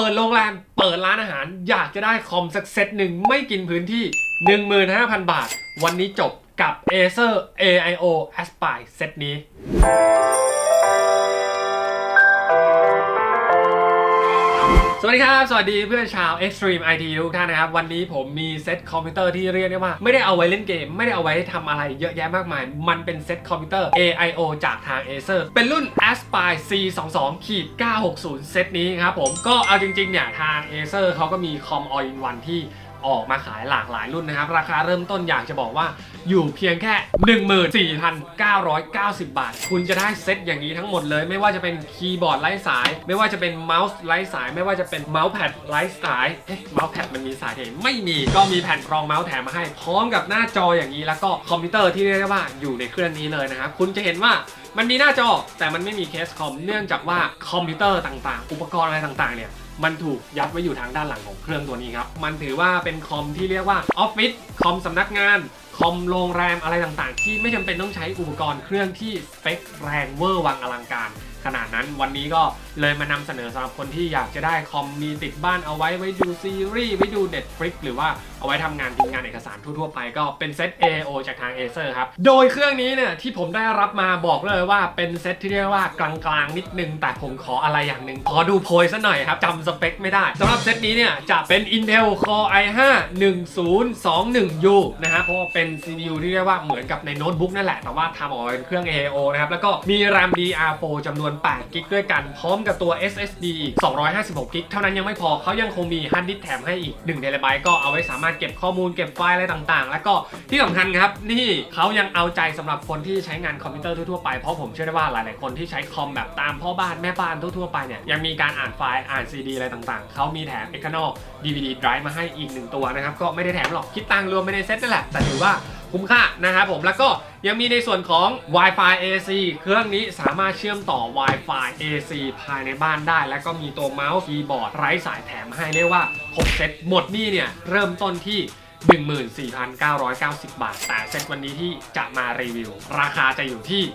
ปิดโรงแรมเปิดร้านอาหารอยากจะได้คอมสักเซตหนึ่งไม่กินพื้นที่ 15,000 บาทวันนี้จบกับ Acer AIO Aspire เซตนี้สวัสดีครับสวัสดีเพื่อนชาว Extreme IT ทุกท่านนะครับวันนี้ผมมีเซตคอมพิวเตอร์ที่เรียกได้ว่าไม่ได้เอาไว้เล่นเกมไม่ได้เอาไว้ทำอะไรเยอะแยะมากมายมันเป็นเซตคอมพิวเตอร์ AIO จากทาง Acer เป็นรุ่น Aspire C22-960 เซตนี้ครับผมก็เอาจริงๆเนี่ยทาง Acer เขาก็มีคอม All in One ที่ออกมาขายหลากหลายรุ่นนะครับราคาเริ่มต้นอยากจะบอกว่าอยู่เพียงแค่ 14,990 บาทคุณจะได้เซตอย่างนี้ทั้งหมดเลยไม่ว่าจะเป็นคีย์บอร์ดไร้สายไม่ว่าจะเป็นเมาส์ไร้สายไม่ว่าจะเป็นเมาส์แพดไร้สายเมาส์แพดมันมีสายเหรอไม่มีก็มีแผ่นรองเมาส์แถมมาให้พร้อมกับหน้าจออย่างนี้แล้วก็คอมพิวเตอร์ที่เรียกได้ว่าอยู่ในเครื่องนี้เลยนะครับคุณจะเห็นว่ามันมีหน้าจอแต่มันไม่มีเคสคอมเนื่องจากว่าคอมพิวเตอร์ต่างๆอุปกรณ์อะไรต่างๆเนี่ยมันถูกยัดไว้อยู่ทางด้านหลังของเครื่องตัวนี้ครับมันถือว่าเป็นคอมที่เรียกว่าออฟฟิศคอมสำนักงานคอมโรงแรมอะไรต่างๆที่ไม่จำเป็นต้องใช้อุปกรณ์เครื่องที่สเปคแรงเวอร์วังอลังการขนาดนั้นวันนี้ก็เลยมานำเสนอสำหรับคนที่อยากจะได้คอมมีติดบ้านเอาไว้ดูซีรีส์ไว้ดู Netflix หรือว่าเอาไว้ทำงานพิมพ์งานเอกสารทั่วๆไปก็เป็นเซต AIO จากทาง Acer ครับโดยเครื่องนี้เนี่ยที่ผมได้รับมาบอกเลยว่าเป็นเซตที่เรียกว่ากลางๆนิดนึงแต่ผมขออะไรอย่างหนึ่งขอดูโพยซะหน่อยครับจำสเปคไม่ได้สำหรับเซตนี้เนี่ยจะเป็น Intel Core i5 1021U นะฮะเพราะเป็น CPU ที่เรียกว่าเหมือนกับในโน้ตบุ๊กนั่นแหละแต่ว่าทำออกมาเป็นเครื่อง AIO นะครับแล้วก็มี RAM DDR4 จำนวน8 กิกด้วยกันพร้อมกับตัว SSD อีก256 กิกเท่านั้นยังไม่พอเขายังคงมีฮาร์ดดิสก์แถมให้อีก1 เทราไบต์ก็เอาไว้สามารถเก็บข้อมูลเก็บไฟล์อะไรต่างๆแล้วก็ที่สำคัญครับนี่เขายังเอาใจสำหรับคนที่ใช้งานคอมพิวเตอร์ทั่วๆไปเพราะผมเชื่อได้ว่าหลายๆคนที่ใช้คอมแบบตามพ่อบ้านแม่บ้านทั่วๆไปเนี่ยยังมีการอ่านไฟล์อ่าน CD อะไรต่างๆเขามีแถม External DVD Drive มาให้อีก1 ตัวนะครับก็ไม่ได้แถมหรอกคิดตังค์รวมไปในเซ็ตนั่นแหละแต่ถือว่าคุ้มค่านะครับผมแล้วก็ยังมีในส่วนของ Wi-Fi AC เครื่องนี้สามารถเชื่อมต่อ Wi-Fi AC ภายในบ้านได้แล้วก็มีตัวเมาส์คีย์บอร์ดไร้สายแถมให้เรียกว่า6 เซตหมดนี่เนี่ยเริ่มต้นที่ 14,990 บาทแต่เซตวันนี้ที่จะมารีวิวราคาจะอยู่ที่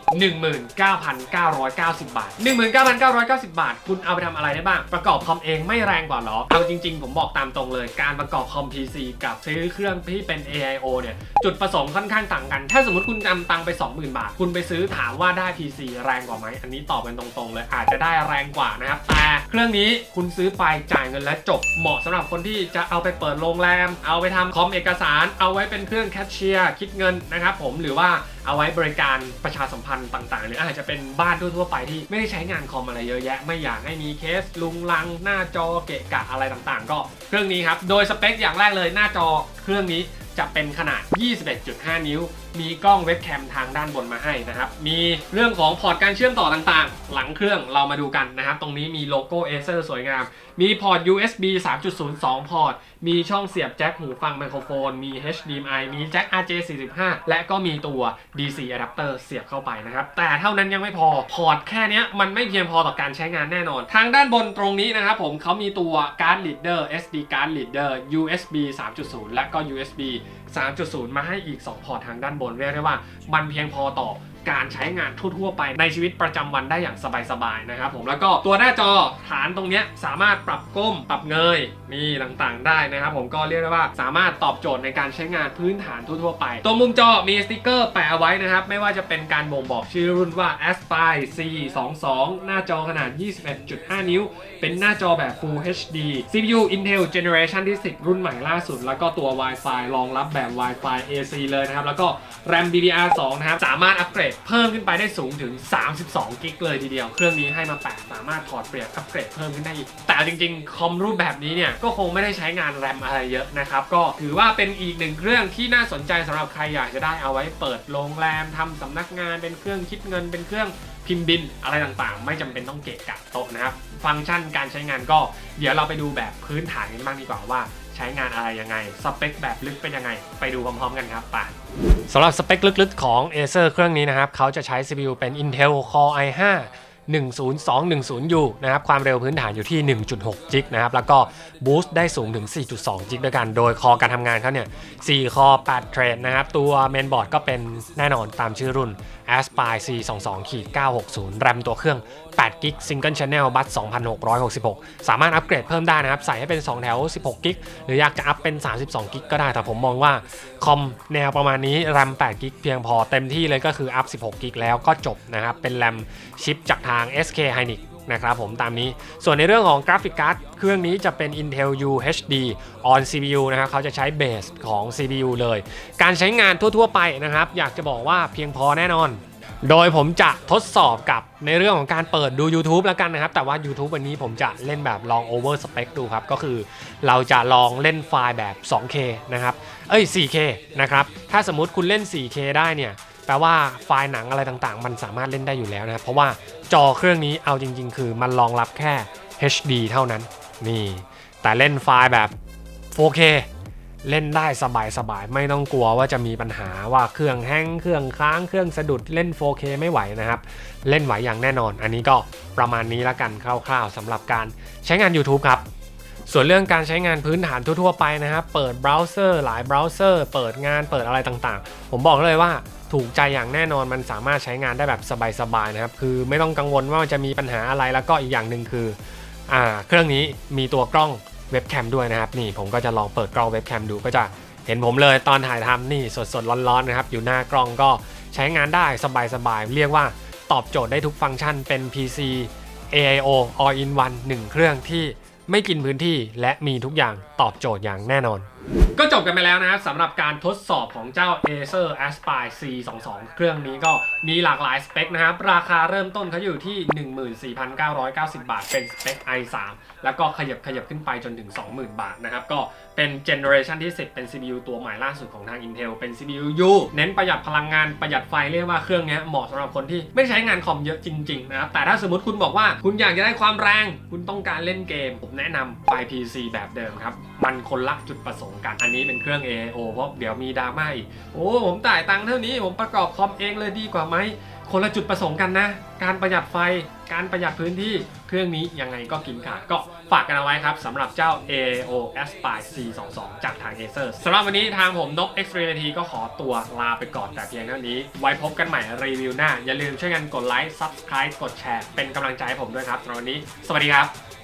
19,990 บาท 19,990 บาทคุณเอาไปทำอะไรได้บ้างประกอบคอมเองไม่แรงกว่าหรอเอาจริงๆผมบอกตามตรงเลยการประกอบคอม PC กับซื้อเครื่องที่เป็น AIO เนี่ยจุดประสงค์ค่อนข้างต่างกันถ้าสมมติคุณนำตังไป 20,000 บาทคุณไปซื้อถามว่าได้ PC แรงกว่าไหมอันนี้ตอบเป็นตรงๆเลยอาจจะได้แรงกว่านะครับแต่เครื่องนี้คุณซื้อไปจ่ายเงินและจบเหมาะสำหรับคนที่จะเอาไปเปิดโรงแรมเอาไปทำคอมเอกสารเอาไว้เป็นเครื่องแคชเชียร์คิดเงินนะครับผมหรือว่าเอาไว้บริการประชาสัมพันธ์ต่างๆหรืออาจจะเป็นบ้านทั่วๆไปที่ไม่ได้ใช้งานคอมอะไรเยอะแยะไม่อยากให้มีเคสลุงลังหน้าจอเกะกะอะไรต่างๆก็เครื่องนี้ครับโดยสเปคอย่างแรกเลยหน้าจอเครื่องนี้จะเป็นขนาด 21.5 นิ้วมีกล้องเว็บแคมทางด้านบนมาให้นะครับมีเรื่องของพอร์ตการเชื่อมต่อต่างๆหลังเครื่องเรามาดูกันนะครับตรงนี้มีโลโก้ Acer สวยงามมีพอร์ต USB 3.0 พอร์ตมีช่องเสียบแจ็คหูฟังไมโครโฟนมี HDMI มีแจ็ค RJ45 และก็มีตัว DC Adapter เสียบเข้าไปนะครับแต่เท่านั้นยังไม่พอพอร์ตแค่นี้มันไม่เพียงพอต่อการใช้งานแน่นอนทางด้านบนตรงนี้นะครับผมเขามีตัว Card Reader SD Card Reader USB 3.0 และก็ USB 3.0 มาให้อีก2พอร์ตทางด้านบนเรียกได้ว่ามันเพียงพอต่อการใช้งานทั่วๆไปในชีวิตประจำวันได้อย่างสบายๆนะครับผมแล้วก็ตัวหน้าจอฐานตรงนี้สามารถปรับก้มปรับเงยนี่ต่างๆได้นะครับผมก็เรียกได้ว่าสามารถตอบโจทย์ในการใช้งานพื้นฐานทั่วๆไปตัวมุมจอมีสติกเกอร์แปะเอาไว้นะครับไม่ว่าจะเป็นการบ่งบอกชื่อรุ่นว่า Aspire C22 หน้าจอขนาด 21.5 นิ้วเป็นหน้าจอแบบ Full HD CPU Intel Generation ที่ 10 รุ่นใหม่ล่าสุดแล้วก็ตัว Wi-Fi รองรับแบบ Wi-Fi AC เลยนะครับแล้วก็ RAM DDR2 นะครับสามารถอัปเกรดเพิ่มขึ้นไปได้สูงถึง32 กิกเลยทีเดียวเครื่องนี้ให้มา8สามารถถอดเปลี่ยนอัปเกรดเพิ่มขึ้นได้อีกแต่จริงๆคอมรูปแบบนี้เนี่ยก็คงไม่ได้ใช้งานแรมอะไรเยอะนะครับก็ถือว่าเป็นอีกหนึ่งเครื่องที่น่าสนใจสำหรับใครอยากจะได้เอาไว้เปิดโรงแรมทำสำนักงานเป็นเครื่องคิดเงินเป็นเครื่องพิมพ์บินอะไรต่างๆไม่จำเป็นต้องเกะกะโต๊ะนะครับฟังก์ชันการใช้งานก็เดี๋ยวเราไปดูแบบพื้นฐานกันบ้างดีกว่าว่าใช้งานอะไรยังไงสเปคแบบลึกเป็นยังไงไปดูพร้อมๆกันครับป่ะสำหรับสเปคลึกๆของ Acer เครื่องนี้นะครับเขาจะใช้ CPU เป็น Intel Core i5 10210U นะครับความเร็วพื้นฐานอยู่ที่ 1.6 จิกนะครับแล้วก็บูสต์ได้สูงถึง 4.2 จิกด้วยกันโดยคอการทำงานเขาเนี่ย4 คอ 8 เทรดนะครับตัวเมนบอร์ดก็เป็นแน่นอนตามชื่อรุ่น Aspire C22-960 แรมตัวเครื่อง8 กิก Single Channel Bus 2666 สามารถอัปเกรดเพิ่มได้นะครับใส่ให้เป็น2แถว16 กิกหรืออยากจะอัพเป็น32 กิกก็ได้แต่ผมมองว่าคอมแนวประมาณนี้แรม8 กิกเพียงพอเต็มที่เลยก็คืออัพ16 กิกแล้วก็จบนะครับเป็นแรมชิปจากทาง SK Hynixนะครับผมตามนี้ส่วนในเรื่องของกราฟิกการ์ดเครื่องนี้จะเป็น Intel UHD on CPU นะครับเขาจะใช้เบสของ CPU เลยการใช้งานทั่วๆไปนะครับอยากจะบอกว่าเพียงพอแน่นอนโดยผมจะทดสอบกับในเรื่องของการเปิดดู YouTube แล้วกันนะครับแต่ว่า YouTube วันนี้ผมจะเล่นแบบลอง over spec ดูครับก็คือเราจะลองเล่นไฟล์แบบ 2K นะครับ4K นะครับถ้าสมมุติคุณเล่น 4K ได้เนี่ยแปลว่าไฟล์หนังอะไรต่างๆมันสามารถเล่นได้อยู่แล้วนะครับเพราะว่าจอเครื่องนี้เอาจริงๆคือมันรองรับแค่ HD เท่านั้นนี่แต่เล่นไฟล์แบบ 4K เล่นได้สบายๆไม่ต้องกลัวว่าจะมีปัญหาว่าเครื่องแฮงก์เครื่องค้างเครื่องสะดุดเล่น 4K ไม่ไหวนะครับเล่นไหวอย่างแน่นอนอันนี้ก็ประมาณนี้ละกันคร่าวๆสำหรับการใช้งาน YouTube ครับส่วนเรื่องการใช้งานพื้นฐานทั่วๆไปนะครับเปิดเบราว์เซอร์หลายเบราว์เซอร์เปิดงานเปิดอะไรต่างๆผมบอกเลยว่าถูกใจอย่างแน่นอนมันสามารถใช้งานได้แบบสบายๆนะครับคือไม่ต้องกังวลว่ามันจะมีปัญหาอะไรแล้วก็อีกอย่างหนึ่งคือเครื่องนี้มีตัวกล้องเว็บแคมด้วยนะครับนี่ผมก็จะลองเปิดกล้องเว็บแคมดูก็จะเห็นผมเลยตอนถ่ายทำนี่สดๆร้อนๆนะครับอยู่หน้ากล้องก็ใช้งานได้สบายๆเรียกว่าตอบโจทย์ได้ทุกฟังก์ชันเป็น PC AIO All in One 1 เครื่องที่ไม่กินพื้นที่และมีทุกอย่างตอบโจทย์อย่างแน่นอนก็จบกันไปแล้วนะครับสำหรับการทดสอบของเจ้า Acer Aspire C22 เครื่องนี้ก็มีหลากหลายสเปคนะครับราคาเริ่มต้นเขาอยู่ที่ 14,990 บาทเป็นสเปค i3 แล้วก็ขยับขึ้นไปจนถึง 20,000 บาทนะครับก็เป็นเจเนอเรชันที่10เป็น CPU ตัวใหม่ล่าสุดของทาง Intel เป็น CPU U เน้นประหยัดพลังงานประหยัดไฟเรียกว่าเครื่องนี้เหมาะสำหรับคนที่ไม่ใช้งานคอมเยอะจริงๆนะครับแต่ถ้าสมมติคุณบอกว่าคุณอยากจะได้ความแรงคุณต้องการเล่นเกมผมแนะนำไฟ PC แบบเดิมครับมันคนละจุดประสงค์กันอันนี้เป็นเครื่อง AIO เพราะเดี๋ยวมีดราม่าอีกโอ้ผมจ่ายตังค์เท่านี้ผมประกอบคอมเองเลยดีกว่าไหมคนละจุดประสงค์กันนะการประหยัดไฟการประหยัดพื้นที่เครื่องนี้ยังไงก็กินขาดก็ฝากกันเอาไว้ครับสำหรับเจ้า AIO Aspire C22 จากทาง Acer สำหรับวันนี้ทางผมนก X-Reality ก็ขอตัวลาไปก่อนแต่เพียงเท่านี้ไว้พบกันใหม่รีวิวหน้าอย่าลืมช่วยกันกดไลค์ Subscribe กดแชร์เป็นกำลังใจให้ผมด้วยครับสำหรับวันนี้สวัสดีครับ